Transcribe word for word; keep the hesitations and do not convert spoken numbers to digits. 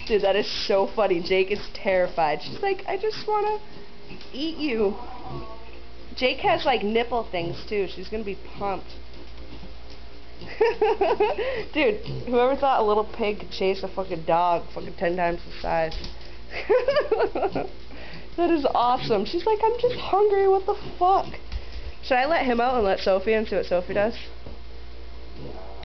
Dude, that is so funny. Jake is terrified. She's like, I just want to eat you. Jake has, like, nipple things, too. She's going to be pumped. Dude, whoever thought a little pig could chase a fucking dog fucking ten times the size? That is awesome. She's like, I'm just hungry. What the fuck? Should I let him out and let Sophie in, see what Sophie does?